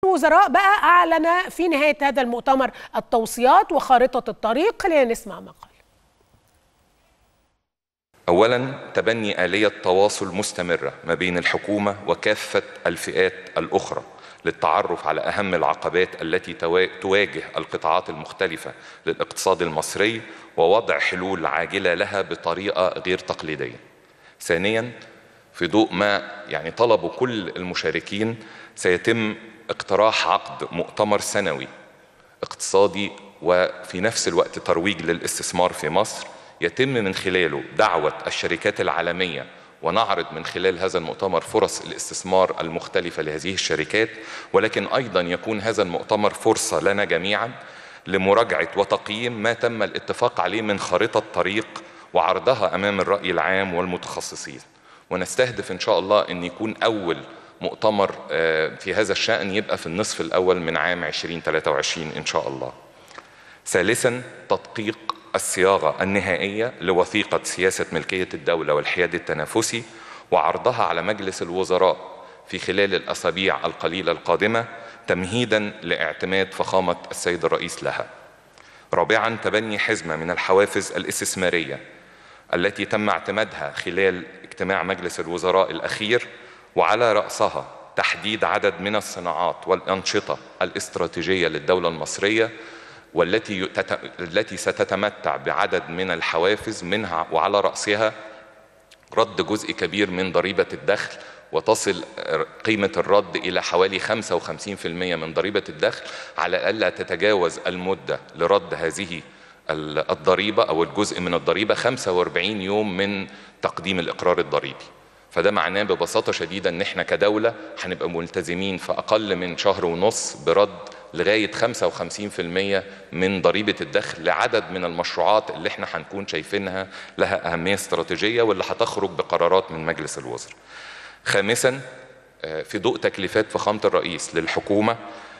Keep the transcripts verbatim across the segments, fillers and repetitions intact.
الوزراء بقى أعلن في نهاية هذا المؤتمر التوصيات وخارطة الطريق. خلينا نسمع ما قال. أولا، تبني آلية تواصل مستمرة ما بين الحكومة وكافة الفئات الأخرى للتعرف على أهم العقبات التي تواجه القطاعات المختلفة للاقتصاد المصري ووضع حلول عاجلة لها بطريقة غير تقليدية. ثانيا، في ضوء ما يعني طلبوا كل المشاركين، سيتم اقتراح عقد مؤتمر سنوي اقتصادي وفي نفس الوقت ترويج للاستثمار في مصر، يتم من خلاله دعوة الشركات العالمية ونعرض من خلال هذا المؤتمر فرص الاستثمار المختلفة لهذه الشركات، ولكن أيضا يكون هذا المؤتمر فرصة لنا جميعا لمراجعة وتقييم ما تم الاتفاق عليه من خارطة طريق وعرضها أمام الرأي العام والمتخصصين. ونستهدف إن شاء الله أن يكون أول مؤتمر في هذا الشأن يبقى في النصف الأول من عام ألفين وثلاثة وعشرين إن شاء الله. ثالثا، تدقيق الصياغة النهائية لوثيقة سياسة ملكية الدولة والحياد التنافسي وعرضها على مجلس الوزراء في خلال الأسابيع القليلة القادمة تمهيدا لاعتماد فخامة السيد الرئيس لها. رابعا، تبني حزمة من الحوافز الاستثمارية التي تم اعتمادها خلال اجتماع مجلس الوزراء الأخير، وعلى رأسها تحديد عدد من الصناعات والأنشطة الاستراتيجية للدولة المصرية والتي التي ستتمتع بعدد من الحوافز منها، وعلى رأسها رد جزء كبير من ضريبة الدخل، وتصل قيمة الرد إلى حوالي خمسة وخمسين بالمئة من ضريبة الدخل، على ألا تتجاوز المدة لرد هذه الضريبة أو الجزء من الضريبة خمسة وأربعين يوم من تقديم الإقرار الضريبي. فده معناه ببساطة شديدة أن احنا كدولة هنبقى ملتزمين في أقل من شهر ونص برد لغاية خمسة وخمسين بالمئة من ضريبة الدخل لعدد من المشروعات اللي احنا هنكون شايفينها لها أهمية استراتيجية واللي هتخرج بقرارات من مجلس الوزراء. خامسا، في ضوء تكليفات فخامة الرئيس للحكومة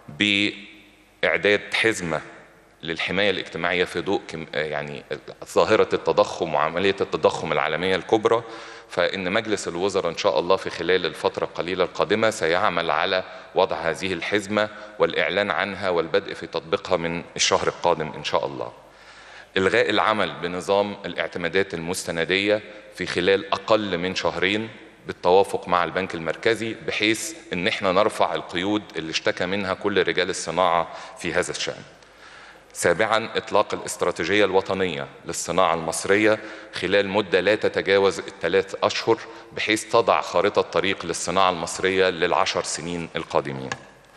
بإعداد حزمة للحماية الاجتماعية في ضوء يعني ظاهرة التضخم وعملية التضخم العالمية الكبرى، فإن مجلس الوزراء إن شاء الله في خلال الفترة القليلة القادمة سيعمل على وضع هذه الحزمة والإعلان عنها والبدء في تطبيقها من الشهر القادم إن شاء الله. إلغاء العمل بنظام الاعتمادات المستندية في خلال أقل من شهرين بالتوافق مع البنك المركزي، بحيث إن احنا نرفع القيود اللي اشتكى منها كل رجال الصناعة في هذا الشأن. سابعا، إطلاق الاستراتيجية الوطنية للصناعة المصرية خلال مدة لا تتجاوز الثلاث أشهر، بحيث تضع خارطة طريق للصناعة المصرية للعشر سنين القادمين.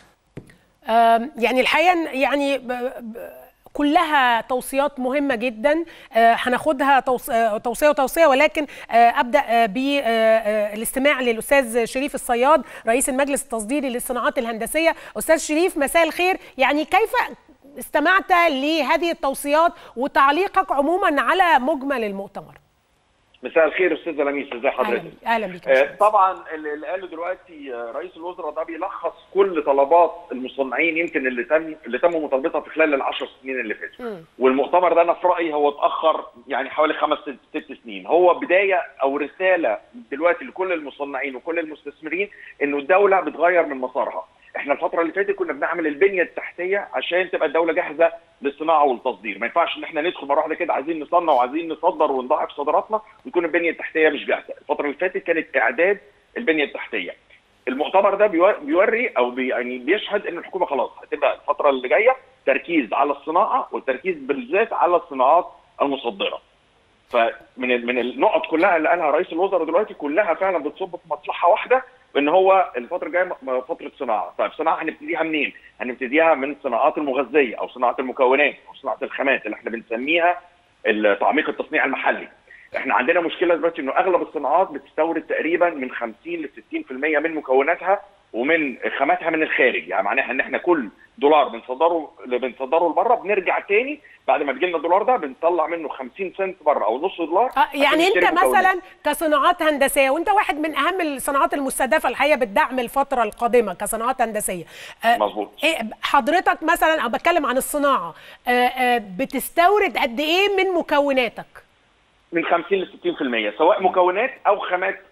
يعني الحقيقة يعني ب ب كلها توصيات مهمة جدا، هناخدها توصية وتوصية، ولكن أبدأ بالاستماع للأستاذ شريف الصياد رئيس المجلس التصديري للصناعات الهندسية. أستاذ شريف، مساء الخير. يعني كيف استمعت لهذه التوصيات وتعليقك عموما على مجمل المؤتمر؟ مساء الخير استاذ لميس، ازي حضرتك؟ اهلا بك. آه طبعا اللي قاله دلوقتي رئيس الوزراء ده بيلخص كل طلبات المصنعين يمكن اللي تم اللي تم مطالبتها في خلال العشر سنين اللي فاتوا. والمؤتمر ده انا في رايي هو اتاخر يعني حوالي خمس ست سنين. هو بدايه او رساله دلوقتي لكل المصنعين وكل المستثمرين انه الدوله بتغير من مسارها. احنا الفتره اللي فاتت كنا بنعمل البنيه التحتيه عشان تبقى الدوله جاهزه للصناعه والتصدير. ما ينفعش ان احنا ندخل مره واحده كده عايزين نصنع وعايزين نصدر ونضاعف صادراتنا ويكون البنيه التحتيه مش جاهزه. الفتره اللي فاتت كانت اعداد البنيه التحتيه. المؤتمر ده بيوري او بي يعني بيشهد ان الحكومه خلاص هتبقى الفتره اللي جايه تركيز على الصناعه والتركيز بالذات على الصناعات المصدره. فمن من النقط كلها اللي قالها رئيس الوزراء دلوقتي كلها فعلا بتصب في مصلحه واحده، ان هو الفتره الجايه فتره صناعه. طيب صناعه هنبتديها منين؟ هنبتديها من صناعات المغذيه او صناعه المكونات او صناعه الخامات اللي احنا بنسميها تعميق التصنيع المحلي. احنا عندنا مشكله دلوقتي انه اغلب الصناعات بتستورد تقريبا من خمسين ل ستين بالمئة من مكوناتها ومن خاماتها من الخارج. يعني معناها ان احنا كل دولار بنصدره اللي بنصدره لبره بنرجع تاني بعد ما تجي لنا الدولار ده بنطلع منه خمسين سنت بره او نص دولار. آه يعني انت مثلا كصناعات هندسيه، وانت واحد من اهم الصناعات المستهدفه الحقيقه بالدعم الفتره القادمه كصناعات هندسيه. آه مظبوط. إيه حضرتك مثلا، او بتكلم عن الصناعه، آه آه بتستورد قد ايه من مكوناتك؟ من خمسين ل ستين بالمئة سواء مكونات او خامات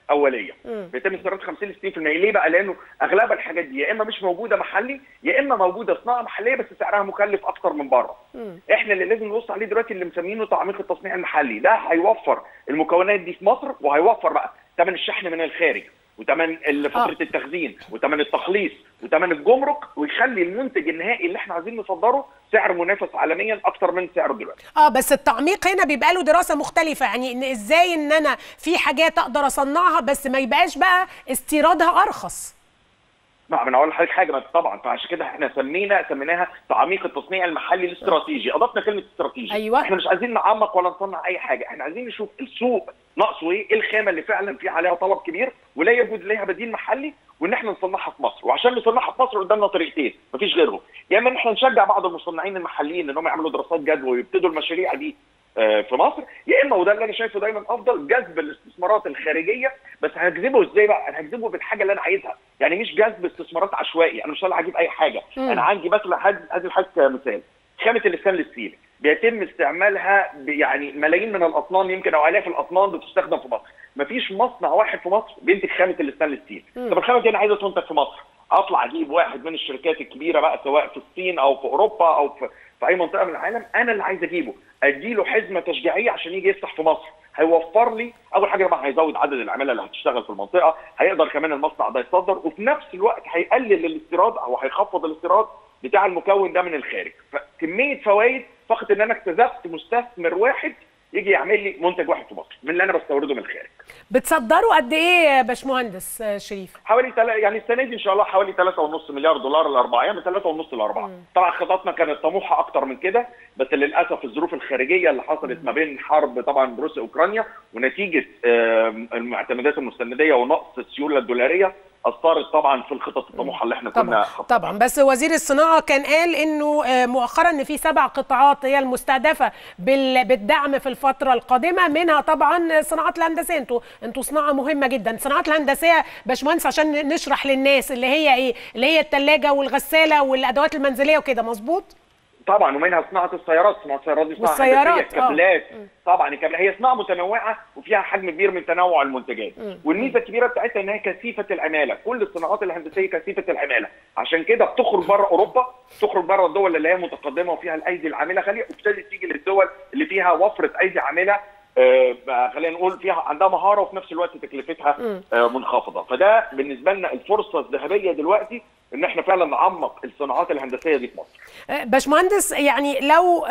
اوليه، بيتم استيراد خمسين ل ستين بالمية. ليه بقى؟ لانه اغلب الحاجات دي يا اما مش موجوده محلي يا اما موجوده صناعه محليه بس سعرها مكلف اكتر من بره. احنا اللي لازم نبص عليه دلوقتي اللي مسمينه تعميق التصنيع المحلي، ده هيوفر المكونات دي في مصر وهيوفر بقى ثمن الشحن من الخارج وثمن فتره آه. التخزين وثمن التخليص وثمن الجمرك، ويخلي المنتج النهائي اللي احنا عايزين نصدره سعر منافس عالميا اكتر من سعره دلوقتي. اه بس التعميق هنا بيبقى له دراسه مختلفه، يعني ان ازاي ان انا في حاجات اقدر اصنعها بس ما يبقاش بقى استيرادها ارخص. ما انا اقول لحضرتك حاجه طبعا، فعشان كده احنا سمينا سميناها تعميق التصنيع المحلي الاستراتيجي، اضفنا كلمه استراتيجي. أيوة. احنا مش عايزين نعمق ولا نصنع اي حاجه، احنا عايزين نشوف السوق ناقصه ايه، ايه الخامه اللي فعلا في عليها طلب كبير ولا يوجد ليها بديل محلي، وان احنا نصنعها في مصر. وعشان نصنعها في مصر قدامنا طريقتين مفيش غيرهم، يا اما ان احنا نشجع بعض المصنعين المحليين انهم يعملوا دراسات جدوى ويبتدوا المشاريع دي في مصر، يا اما وده اللي انا شايفه دايما افضل، جذب الاستثمارات الخارجيه. بس هجذبه ازاي بقى؟ انا هجذبه بالحاجه اللي انا عايزها، يعني مش جذب استثمارات عشوائي، انا مش طالع اجيب اي حاجه. م. انا عندي مثلا هذه الحاجه مثال، خامه الستانلس ستيل بيتم استعمالها يعني ملايين من الاطنان يمكن او الاف الاطنان بتستخدم في مصر، مفيش مصنع واحد في مصر بينتج خامه الستانلس ستيل. طب الخامه دي انا عايزه تنتج في مصر، اطلع اجيب واحد من الشركات الكبيره بقى سواء في الصين او في اوروبا او في في اي منطقه من العالم، انا اللي عايز اجيبه، اديله حزمه تشجيعيه عشان يجي يفتح في مصر. هيوفر لي اول حاجه طبعا، هيزود عدد العماله اللي هتشتغل في المنطقه، هيقدر كمان المصنع ده يصدر، وفي نفس الوقت هيقلل الاستيراد او هيخفض الاستيراد بتاع المكون ده من الخارج. فكميه فوائد فقط ان انا اكتسبت مستثمر واحد يجي يعمل لي منتج واحد في مصر من اللي انا بستورده من الخارج. بتصدروا قد ايه يا باشمهندس شريف؟ حوالي تل... يعني السنه دي ان شاء الله حوالي ثلاثة ونص مليار دولار الاربعه، من ثلاثة ونص لاربعه. طبعا خططنا كانت طموحه اكتر من كده، بس للاسف الظروف الخارجيه اللي حصلت ما بين حرب طبعا روسيا اوكرانيا ونتيجه المعتمدات المستنديه ونقص السيوله الدولاريه اثرت طبعا في الخطط الطموحه اللي احنا كنا طبعا طبعا. بس وزير الصناعه كان قال انه مؤخرا ان في سبع قطاعات هي المستهدفه بالدعم في الفتره القادمه، منها طبعا صناعات الهندسيه. انتوا انتوا صناعه مهمه جدا. الصناعات الهندسيه باشمهندس عشان نشرح للناس اللي هي ايه، اللي هي الثلاجه والغساله والادوات المنزليه وكده، مظبوط؟ طبعا، ومنها صناعه السيارات، صناعه السيارات دي صناعه هندسيه، الكابلات. طبعا الكابلات هي صناعه متنوعه وفيها حجم كبير من تنوع المنتجات، والميزه الكبيره بتاعتها انها كثيفه العماله، كل الصناعات الهندسيه كثيفه العماله، عشان كده بتخرج بره اوروبا، بتخرج بره الدول اللي هي متقدمه وفيها الايدي العامله غاليه، وبتبتدي تيجي للدول اللي فيها وفره ايدي عامله آه خلينا نقول فيها عندها مهاره وفي نفس الوقت تكلفتها آه منخفضه. فده بالنسبه لنا الفرصه الذهبيه دلوقتي ان احنا فعلا نعمق الصناعات الهندسيه دي في مصر. باشمهندس يعني لو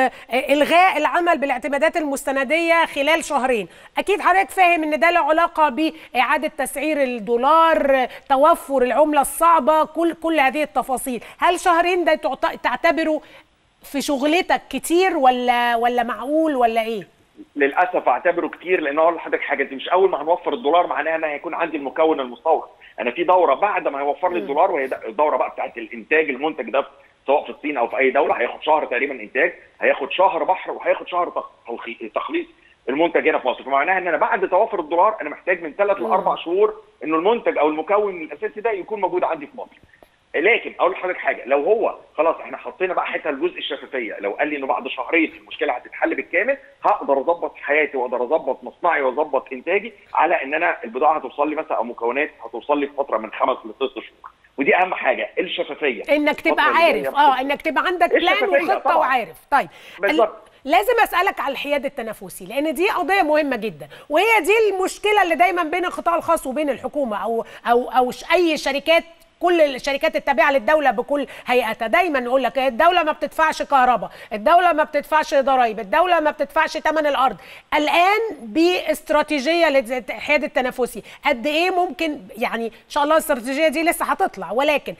الغاء العمل بالاعتمادات المستنديه خلال شهرين، اكيد حضرتك فاهم ان ده له علاقه باعاده تسعير الدولار، توفر العمله الصعبه، كل كل هذه التفاصيل، هل شهرين ده تعتبره في شغلتك كتير ولا ولا معقول ولا ايه؟ للاسف اعتبره كتير، لان اقول لحضرتك حاجه، دي مش اول ما هنوفر الدولار معناها ان هيكون عندي المكون المستورد. انا في دوره بعد ما هيوفر لي الدولار، وهي الدوره بقى بتاعت الانتاج المنتج ده سواء في الصين او في اي دوله، هياخد شهر تقريبا انتاج، هياخد شهر بحر، وهياخد شهر تخليص المنتج هنا في مصر. فمعناها ان انا بعد توافر الدولار انا محتاج من ثلاث لاربع شهور انه المنتج او المكون الاساسي ده يكون موجود عندي في مصر. لكن اقول لحضرتك حاجه، لو هو خلاص احنا حطينا بقى حته الجزء الشفافيه، لو قال لي انه بعد شهرين المشكله هتتحل بالكامل، هقدر اظبط حياتي واقدر اظبط مصنعي واظبط انتاجي على ان انا البضاعه هتوصل لي مثلا او مكونات هتوصل لي في فتره من خمس لست شهور. ودي اهم حاجه، الشفافيه، انك تبقى عارف اه انك تبقى عندك بلان وخطه طبعًا. وعارف. طيب بالظبط. لازم اسالك على الحياد التنافسي، لان دي قضيه مهمه جدا، وهي دي المشكله اللي دايما بين القطاع الخاص وبين الحكومه او او او اي شركات، كل الشركات التابعه للدوله بكل هيئتها. دايما نقول لك الدوله ما بتدفعش كهرباء، الدوله ما بتدفعش ضرائب، الدوله ما بتدفعش ثمن الارض. الان باستراتيجيه للحياد التنافسي، قد ايه ممكن، يعني ان شاء الله الاستراتيجيه دي لسه هتطلع، ولكن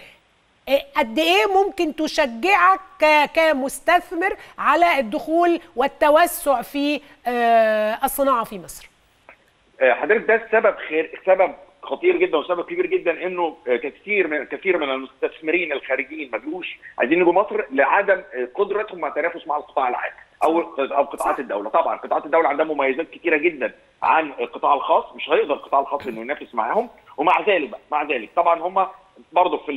قد ايه ممكن تشجعك كمستثمر على الدخول والتوسع في الصناعه في مصر؟ حضرتك ده السبب خير سبب خطير جدا وسبب كبير جدا انه كثير من كثير من المستثمرين الخارجيين ما بيجوش عايزين يجوا مصر لعدم قدرتهم على التنافس مع القطاع العام او او قطاعات الدوله. طبعا قطاعات الدوله عندها مميزات كثيره جدا عن القطاع الخاص، مش هيقدر القطاع الخاص انه ينافس معاهم، ومع ذلك بقى مع ذلك طبعا هم برضه في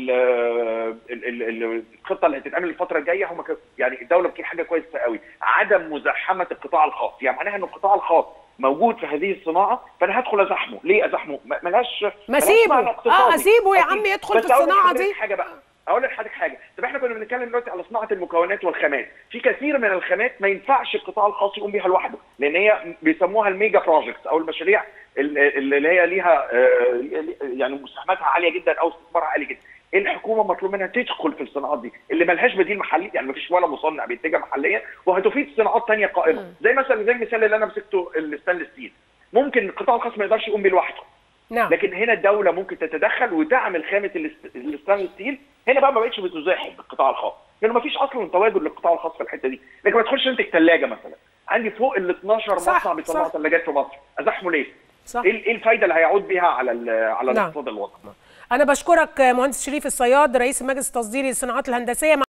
الخطه اللي هتتعمل الفتره الجايه، هم يعني الدوله بتجيب حاجه كويسه قوي، عدم مزاحمه القطاع الخاص. يعني معناها ان القطاع الخاص موجود في هذه الصناعه، فانا هدخل ازحمه. ليه ازحمه؟ ملهاش ما اسيبه اه اسيبه يا عم يدخل في الصناعه دي. حاجه بقى اقول لحضرتك حاجه، طب احنا كنا بنتكلم دلوقتي على صناعه المكونات والخامات، في كثير من الخامات ما ينفعش القطاع الخاص يقوم بيها لوحده، لان هي بيسموها الميجا بروجكتس او المشاريع اللي هي ليها يعني مساهماتها عاليه جدا او استثمارها عالي جدا. الحكومه مطلوب منها تدخل في الصناعات دي اللي مالهاش بديل محلي، يعني ما فيش ولا مصنع بيتجه محليا، وهتفيد صناعات ثانيه قائمه، زي مثلا زي المثال اللي انا مسكته الستانلس ستيل. ممكن القطاع الخاص ما يقدرش يقوم بيه لوحده. نعم. لكن هنا الدوله ممكن تتدخل وتعمل خامه الستانلس ستيل. هنا بقى ما بقتش بتزاحم القطاع الخاص، لانه ما فيش اصلا تواجد للقطاع الخاص في الحته دي. لكن ما تدخلش انت الثلاجه مثلا، عندي فوق ال اتناشر مصنع بيصنعوا ثلاجات في مصر، ازحمه ليه؟ صح. ايه الفايده اللي هيعود بيها على على الاقتصاد الوطني؟ انا بشكرك مهندس شريف الصياد رئيس المجلس التصديري للصناعات الهندسيه.